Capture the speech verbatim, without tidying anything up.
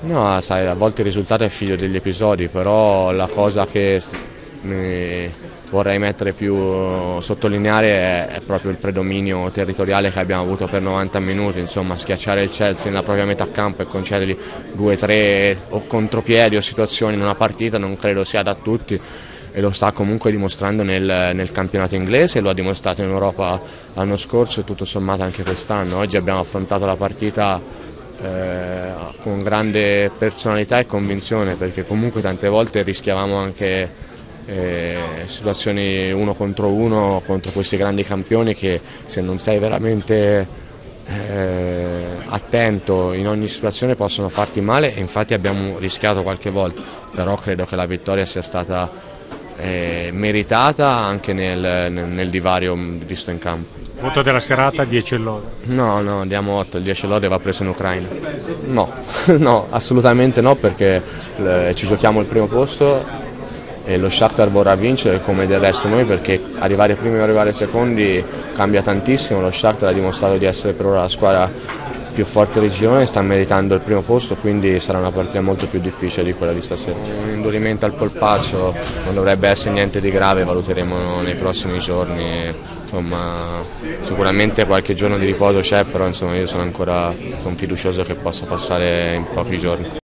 No, sai, a volte il risultato è figlio degli episodi, però la cosa che mi vorrei mettere più sottolineare è, è proprio il predominio territoriale che abbiamo avuto per novanta minuti, insomma schiacciare il Chelsea nella propria metà campo e concedergli due, tre o contropiedi o situazioni in una partita non credo sia da tutti e lo sta comunque dimostrando nel, nel campionato inglese, lo ha dimostrato in Europa l'anno scorso e tutto sommato anche quest'anno. Oggi abbiamo affrontato la partita eh, con grande personalità e convinzione, perché comunque tante volte rischiavamo anche eh, situazioni uno contro uno contro questi grandi campioni che se non sei veramente eh, attento in ogni situazione possono farti male, e infatti abbiamo rischiato qualche volta, però credo che la vittoria sia stata eh, meritata anche nel, nel, nel divario visto in campo. Voto della serata dieci e lode. No, no, diamo otto, il dieci lode va preso in Ucraina. No, no, assolutamente no, perché eh, ci giochiamo il primo posto e lo Shakhtar vorrà vincere come del resto noi, perché arrivare primi o arrivare secondi cambia tantissimo. Lo Shakhtar ha dimostrato di essere per ora la squadra più forte del girone, sta meritando il primo posto, quindi sarà una partita molto più difficile di quella di stasera. Un indurimento al polpaccio non dovrebbe essere niente di grave, valuteremo nei prossimi giorni. Insomma, sicuramente qualche giorno di riposo c'è, però insomma, io sono ancora sono fiducioso che possa passare in pochi giorni.